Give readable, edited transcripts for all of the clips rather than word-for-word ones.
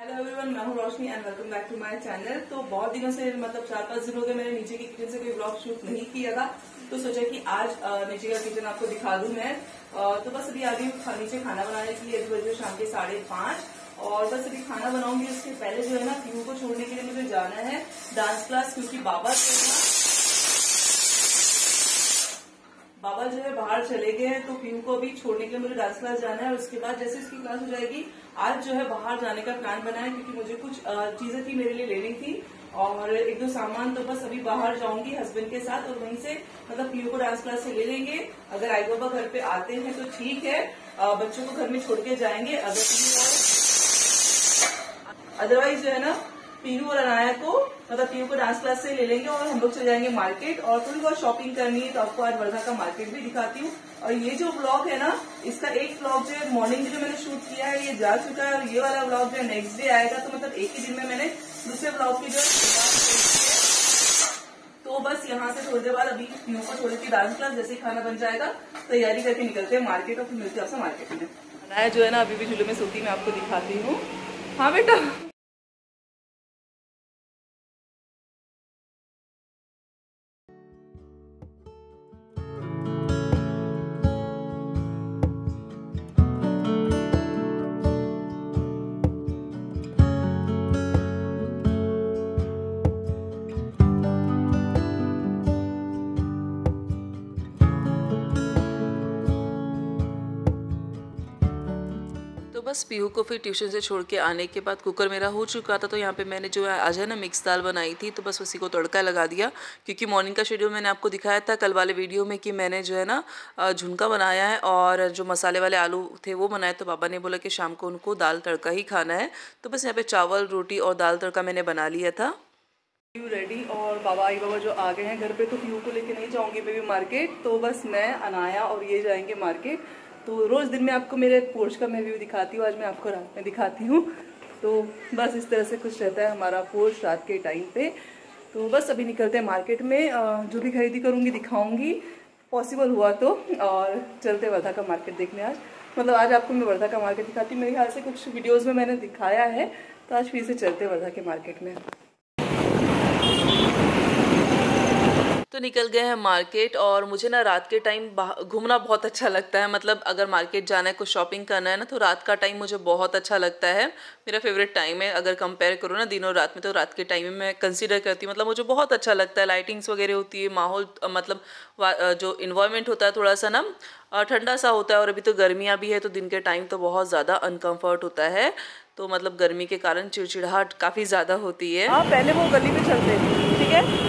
Hello everyone, मैं हूँ Roshni and welcome back to my channel. तो बहुत दिनों से मतलब 4-5 दिन हो गए मैंने नीचे की किचन से कोई व्लॉग शूट नहीं किया था, तो सोचा कि आज नीचे का किचन आपको दिखा दूं मैं। तो बस अभी आ गई हूँ नीचे खाना बनाने के लिए। अभी बजे शाम के 5:30 और बस अभी खाना बनाऊंगी। उसके पहले जो है ना पीहू को छोड़ने के लिए मुझे जाना है डांस क्लास, क्योंकि बाबा जो है बाहर चले गए हैं, तो पीहू को अभी छोड़ने के लिए मुझे डांस क्लास जाना है। उसके बाद जैसे इसकी क्लास हो जाएगी, आज जो है बाहर जाने का प्लान बना है, क्योंकि मुझे कुछ चीजें थी मेरे लिए लेनी थी और एक दो सामान। तो बस अभी बाहर जाऊंगी हस्बैंड के साथ और वहीं से मतलब पीहू को डांस क्लास से ले लेंगे। अगर आई बाबा घर पे आते हैं तो ठीक है, बच्चों को घर में छोड़ के जाएंगे। अदरवाइज जो है ना पीहू और अनाया को मतलब पीहू को डांस क्लास से ले लेंगे और हम लोग चले जाएंगे मार्केट। और थोड़ी बहुत शॉपिंग करनी है, तो आपको आज वर्धा का मार्केट भी दिखाती हूँ। और ये जो ब्लॉग है ना, इसका एक ब्लॉग जो है मॉर्निंग जो मैंने शूट किया है ये जा चुका है, और ये वाला ब्लॉग जो है नेक्स्ट डे आएगा। तो मतलब एक ही दिन में मैंने दूसरे ब्लॉग की जो तो बस यहाँ से थोड़ी देर बाद अभी पीहू को छोड़ी थी डांस क्लास। जैसे ही खाना बन जाएगा तैयारी करके निकलते हैं मार्केट और फिर मिलते हैं आपसे मार्केट में। अनाया जो है ना अभी भी झूले में सोती, मैं आपको दिखाती हूँ। हाँ बेटा, तो बस पीहू को फिर ट्यूशन से छोड़ के आने के बाद कुकर मेरा हो चुका था। तो यहाँ पे मैंने जो है आज है ना मिक्स दाल बनाई थी, तो बस उसी को तड़का लगा दिया। क्योंकि मॉर्निंग का शेड्यूल मैंने आपको दिखाया था कल वाले वीडियो में कि मैंने जो है ना झुनका बनाया है और जो मसाले वाले आलू थे वो बनाए। तो पापा ने बोला कि शाम को उनको दाल तड़का ही खाना है, तो बस यहाँ पे चावल रोटी और दाल तड़का मैंने बना लिया था। पीहू रेडी और बाबा आई बाबा जो आ गए हैं घर पे। तो पीहू को लेके नहीं जाऊंगी बेबी मार्केट, तो बस मैं अनाया और ये जाएंगे मार्केट। तो रोज दिन में आपको मेरे पोर्च का मैं व्यू दिखाती हूँ, आज मैं आपको रात में दिखाती हूँ। तो बस इस तरह से कुछ रहता है हमारा पोर्च रात के टाइम पे। तो बस अभी निकलते हैं मार्केट में, जो भी खरीदी करूँगी दिखाऊंगी पॉसिबल हुआ तो। और चलते हैं वर्धा का मार्केट देखने। आज मतलब आज आपको मैं वर्धा का मार्केट दिखाती हूँ। मेरे ख्याल से कुछ वीडियोज़ में मैंने दिखाया है, तो आज फिर से चलते हैं वर्धा के मार्केट में। तो निकल गए हैं मार्केट। और मुझे ना रात के टाइम घूमना बहुत अच्छा लगता है। मतलब अगर मार्केट जाना है, कुछ शॉपिंग करना है ना, तो रात का टाइम मुझे बहुत अच्छा लगता है। मेरा फेवरेट टाइम है। अगर कंपेयर करूँ ना दिन और रात में, तो रात के टाइम में मैं कंसीडर करती हूँ। मतलब मुझे बहुत अच्छा लगता है, लाइटिंग्स वगैरह होती है, माहौल मतलब जो इन्वायरमेंट होता है थोड़ा सा ना ठंडा सा होता है। और अभी तो गर्मियाँ भी है, तो दिन के टाइम तो बहुत ज़्यादा अनकम्फर्ट होता है। तो मतलब गर्मी के कारण चिड़चिड़ाहट काफ़ी ज़्यादा होती है। हाँ, पहले वो गली में चलते हैं, ठीक है।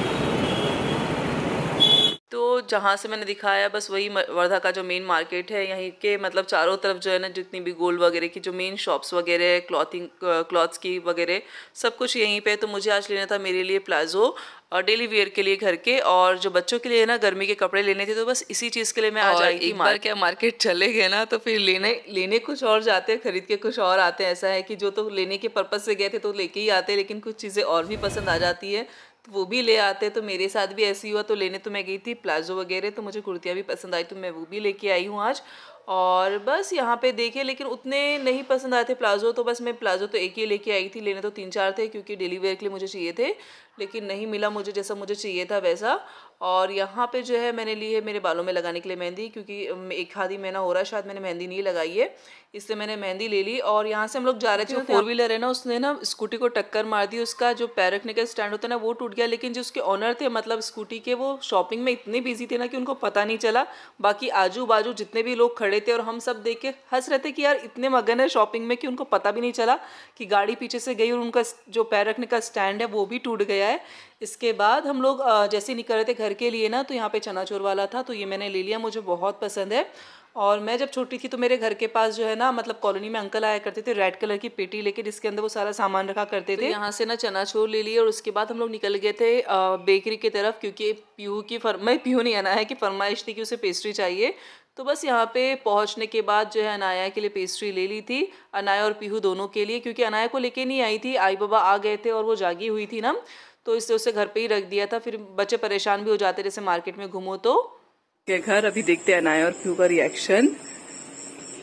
तो जहाँ से मैंने दिखाया बस वही वर्धा का जो मेन मार्केट है, यहीं के मतलब चारों तरफ जो है ना जितनी भी गोल्ड वगैरह की जो मेन शॉप्स वगैरह है, क्लॉथ्स की वगैरह सब कुछ यहीं पे। तो मुझे आज लेना था मेरे लिए प्लाजो और डेली वेयर के लिए घर के, और जो बच्चों के लिए ना गर्मी के कपड़े लेने थे। तो बस इसी चीज़ के लिए मैं आज आई थी। एक बार क्या मार्केट चले गए ना, तो फिर लेने कुछ और जाते हैं, खरीद के कुछ और आते हैं। ऐसा है कि जो तो लेने के पर्पज़ से गए थे तो लेके ही आते हैं, लेकिन कुछ चीज़ें और भी पसंद आ जाती है तो वो भी ले आते। तो मेरे साथ भी ऐसी हुआ। तो लेने तो मैं गई थी प्लाजो वगैरह, तो मुझे कुर्तियाँ भी पसंद आई, तो मैं वो भी लेके आई हूँ आज। और बस यहाँ पे देखे, लेकिन उतने नहीं पसंद आए थे प्लाजो। तो बस मैं प्लाजो तो एक ही लेके आई थी, लेने तो 3-4 थे, क्योंकि डेली वेयर के लिए मुझे चाहिए थे, लेकिन नहीं मिला मुझे जैसा मुझे चाहिए था वैसा। और यहाँ पे जो है मैंने ली है मेरे बालों में लगाने के लिए मेहंदी, क्योंकि एक आधी महीना हो रहा है शायद मैंने मेहंदी नहीं लगाई है, इसलिए मैंने मेहंदी ले ली। और यहाँ से हम लोग जा रहे थे, जो 4 व्हीलर है ना उसने ना स्कूटी को टक्कर मार दी। उसका जो पैर रखने का स्टैंड होता है ना वो टूट गया, लेकिन जो उसके ऑनर थे मतलब स्कूटी के, वो शॉपिंग में इतने बिजी थे ना कि उनको पता नहीं चला। बाकी आजू बाजू जितने भी लोग खड़े थे और हम सब देख के हंस रहे थे कि यार इतने मगन है शॉपिंग में कि उनको पता भी नहीं चला कि गाड़ी पीछे से गई और उनका जो पैर रखने का स्टैंड है वो भी टूट गया है। इसके बाद हम लोग जैसे निकल रहे थे घर के लिए ना, तो यहाँ पे चनाचोर वाला था, तो ये मैंने ले लिया, मुझे बहुत पसंद है। और मैं जब छोटी थी तो मेरे घर के पास जो है ना मतलब कॉलोनी में अंकल आया करते थे रेड कलर की पेटी लेके, जिसके अंदर वो सारा सामान रखा करते थे। तो यहाँ से ना चनाचोर ले लिए और उसके बाद हम लोग निकल गए थे बेकरी की तरफ, क्योंकि पीहू नहीं आना है कि फरमाइश थी कि उसे पेस्ट्री चाहिए। तो बस यहाँ पे पहुँचने के बाद जो है अनाया के लिए पेस्ट्री ले ली थी, अनाया और पीहू दोनों के लिए, क्योंकि अनाया को लेके नहीं आई थी, आई बाबा आ गए थे और वो जागी हुई थी ना, तो इससे उसे घर पे ही रख दिया था। फिर बच्चे परेशान भी हो जाते जैसे मार्केट में घूमो तो। घर अभी देखते हैं अनाया और पीहू का रिएक्शन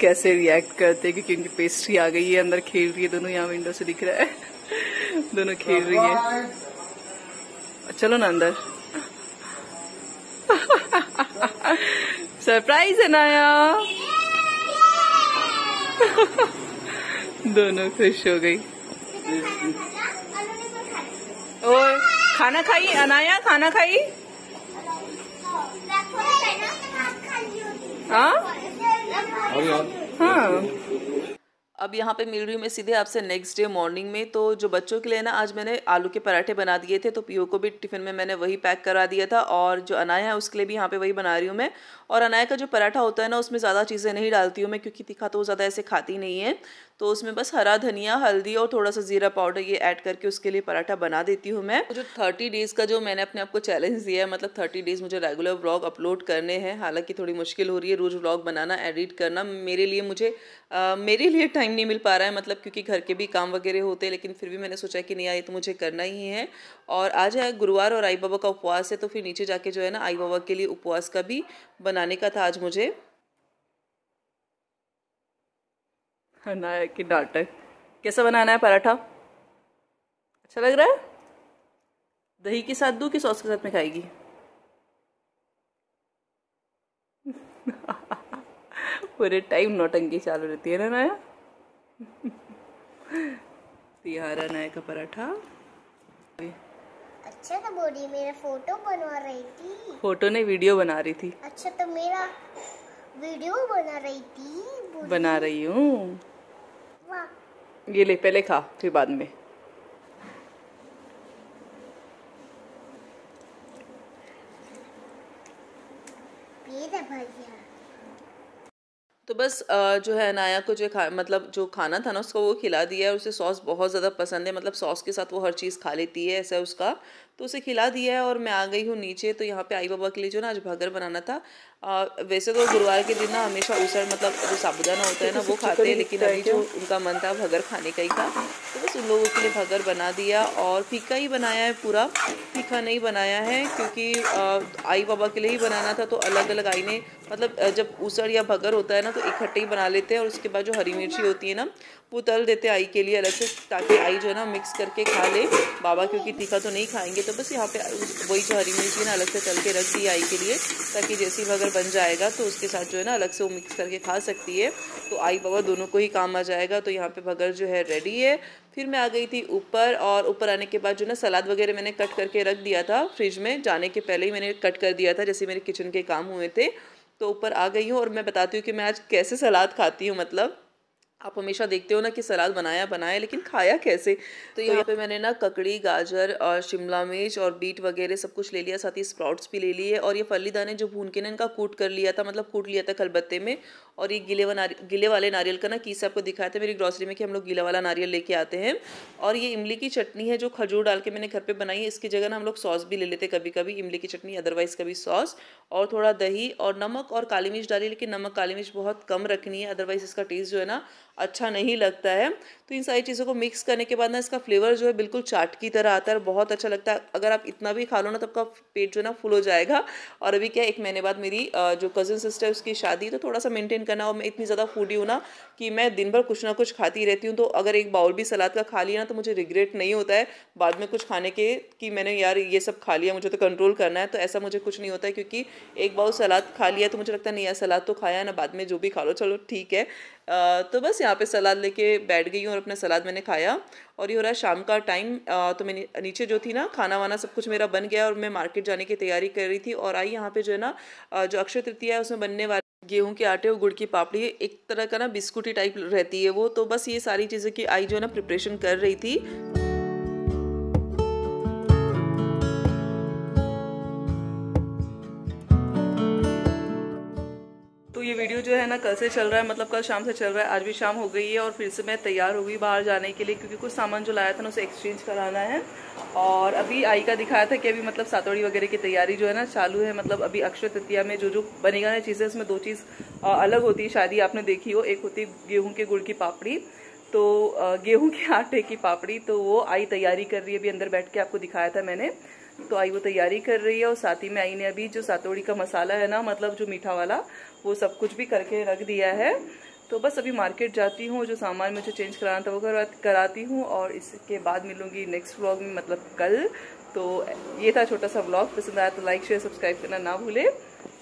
कैसे रिएक्ट करते हैं, क्योंकि उनकी पेस्ट्री आ गई है, अंदर खेल रही है दोनों, यहाँ विंडो से दिख रहा है दोनों खेल रही है। चलो ना अंदर। सरप्राइज है नाया। दोनों खुश हो गई। और खाना खाई अनाया, खाना खाई? हाँ हाँ। अब यहाँ पे मिल रही हूँ मैं सीधे आपसे नेक्स्ट डे मॉर्निंग में। तो जो बच्चों के लिए ना आज मैंने आलू के पराठे बना दिए थे, तो पीओ को भी टिफिन में मैंने वही पैक करा दिया था, और जो अनाया है उसके लिए भी यहाँ पे वही बना रही हूँ मैं। और अनाया का जो पराठा होता है ना, उसमें ज़्यादा चीज़ें नहीं डालती हूँ मैं, क्योंकि तीखा तो ज़्यादा ऐसे खाती नहीं है। तो उसमें बस हरा धनिया, हल्दी और थोड़ा सा जीरा पाउडर ये ऐड करके उसके लिए पराठा बना देती हूँ मैं। जो 30 डेज़ का जो मैंने अपने आप को चैलेंज दिया है, मतलब 30 डेज़ मुझे रेगुलर व्लॉग अपलोड करने हैं। हालांकि थोड़ी मुश्किल हो रही है रोज़ व्लॉग बनाना, एडिट करना। मेरे लिए टाइम नहीं मिल पा रहा है, मतलब क्योंकि घर के भी काम वगैरह होते हैं, लेकिन फिर भी मैंने सोचा कि नहीं, ये तो मुझे करना ही है। और आज है गुरुवार और आई बाबा का उपवास है, तो फिर नीचे जाके जो है ना आई बाबा के लिए उपवास का भी बनाने का था आज मुझे। नायक की नाटक। कैसा बनाना है पराठा? अच्छा लग रहा है? दही के साथ दूं कि सॉस के साथ में खाएगी? पूरे टाइम नौटंकी चालू रहती है ना नाया। तिहारा नाया का पराठा। अच्छा तो बोली मेरा फोटो बनवा रही थी। फोटो नहीं, वीडियो बना रही थी। अच्छा तो मेरा वीडियो बना रही थी। बना रही हूँ। ये ले, पहले खा फिर बाद में। भैया तो बस जो है नाया को जो मतलब जो खाना था ना उसको वो खिला दिया है। उसे सॉस बहुत ज़्यादा पसंद है, मतलब सॉस के साथ वो हर चीज़ खा लेती है, ऐसा है उसका। तो उसे खिला दिया है और मैं आ गई हूँ नीचे। तो यहाँ पे आई बाबा के लिए जो ना आज भगर बनाना था। वैसे तो गुरुवार के दिन ना हमेशा उसर मतलब जो साबुदाना होता है ना वो खाते हैं, लेकिन अभी जो उनका मन था भगर खाने का ही था, तो बस उन लोगों के लिए भगर बना दिया। और फीका ही बनाया है, पूरा तीखा नहीं बनाया है, क्योंकि आई बाबा के लिए ही बनाना था। तो अलग अलग आई ने मतलब जब उसड़ या भगर होता है ना तो इकट्ठे ही बना लेते हैं, और उसके बाद जो हरी मिर्ची होती है ना वो तल देते हैं आई के लिए अलग से, ताकि आई जो है ना मिक्स करके खा ले। बाबा क्योंकि तीखा तो नहीं खाएंगे, तो बस यहाँ पे वही जो हरी मिर्ची ना अलग से तल के रख दी आई के लिए, ताकि जैसी भगर बन जाएगा तो उसके साथ जो है ना अलग से वो मिक्स करके खा सकती है। तो आई बाबा दोनों को ही काम आ जाएगा। तो यहाँ पे भगर जो है रेडी है। फिर मैं आ गई थी ऊपर, और ऊपर आने के बाद जो ना सलाद वगैरह मैंने कट करके रख दिया था फ्रिज में, जाने के पहले ही मैंने कट कर दिया था जैसे मेरे किचन के काम हुए थे। तो ऊपर आ गई हूँ और मैं बताती हूँ कि मैं आज कैसे सलाद खाती हूँ। मतलब आप हमेशा देखते हो ना कि सलाद बनाया लेकिन खाया कैसे। तो यहाँ पे मैंने ना ककड़ी, गाजर और शिमला मिर्च और बीट वगैरह सब कुछ ले लिया, साथ ही स्प्राउट्स भी ले लिए। और ये फली दाने जो भून के ना इनका कूट कर लिया था, मतलब कूट लिया था खलबत्ते में। और ये गिले वाले नारियल का ना कीस आपको दिखाया था मेरी ग्रॉसरी में कि हम लोग गीला वाला नारियल लेके आते हैं। और ये इमली की चटनी है जो खजूर डाल के मैंने घर पे बनाई है। इसकी जगह ना हम लोग सॉस भी ले लेते कभी कभी, इमली की चटनी अदरवाइज कभी सॉस, और थोड़ा दही और नमक और काली मिर्च डाली, लेकिन नमक काली मिर्च बहुत कम रखनी है, अदरवाइज इसका टेस्ट जो है ना अच्छा नहीं लगता है। तो इन सारी चीज़ों को मिक्स करने के बाद ना इसका फ्लेवर जो है बिल्कुल चाट की तरह आता है, बहुत अच्छा लगता है। अगर आप इतना भी खा लो ना तो आपका पेट जो है ना फुल हो जाएगा। और अभी क्या 1 महीने बाद मेरी जो कज़न सिस्टर उसकी शादी, तो थोड़ा सा मेंटेन करना। और मैं इतनी ज़्यादा फूडी हूँ ना कि मैं दिन भर कुछ ना कुछ खाती रहती हूँ। तो अगर एक बाउल भी सलाद का खा लिया ना तो मुझे रिग्रेट नहीं होता है बाद में कुछ खाने के कि मैंने यार ये सब खा लिया, मुझे तो कंट्रोल करना है। तो ऐसा मुझे कुछ नहीं होता है, क्योंकि एक बाउल सलाद खा लिया तो मुझे लगता है नहीं यार सलाद तो खाया है ना, बाद में जो भी खा लो चलो ठीक है। तो बस यहाँ पे सलाद लेके बैठ गई हूँ और अपना सलाद मैंने खाया। और ये हो रहा है शाम का टाइम। तो मैं नीचे जो थी ना खाना वाना सब कुछ मेरा बन गया और मैं मार्केट जाने की तैयारी कर रही थी। और आई यहाँ पे जो है ना जो अक्षय तृतीया है उसमें बनने वाली गेहूं के आटे और गुड़ की पापड़ी, एक तरह का ना बिस्कुटी टाइप रहती है वो। तो बस ये सारी चीज़ें की आई जो है ना प्रिपरेशन कर रही थी। ये वीडियो जो है ना कल से चल रहा है, मतलब कल शाम से चल रहा है। आज भी शाम हो गई है और फिर से मैं तैयार हो गई बाहर जाने के लिए, क्योंकि कुछ सामान जो लाया था ना उसे एक्सचेंज कराना है। और अभी आई का दिखाया था कि अभी मतलब सातोड़ी वगैरह की तैयारी जो है ना चालू है। मतलब अभी अक्षय तृतीया में जो बनेगा ना चीज़ें, उसमें 2 चीज़ अलग होती है, शायद आपने देखी हो। एक होती है गेहूँ के गुड़ की पापड़ी, तो गेहूँ के आटे की पापड़ी, तो वो आई तैयारी कर रही है। अभी अंदर बैठ के आपको दिखाया था मैंने, तो आई वो तैयारी कर रही है। और साथ ही में आई ने अभी जो सातोड़ी का मसाला है ना, मतलब जो मीठा वाला, वो सब कुछ भी करके रख दिया है। तो बस अभी मार्केट जाती हूँ, जो सामान मुझे चेंज कराना था वो कराती हूँ और इसके बाद मिलूंगी नेक्स्ट व्लॉग में, मतलब कल। तो ये था छोटा सा व्लॉग। पसंद आया तो लाइक शेयर सब्सक्राइब करना ना भूले।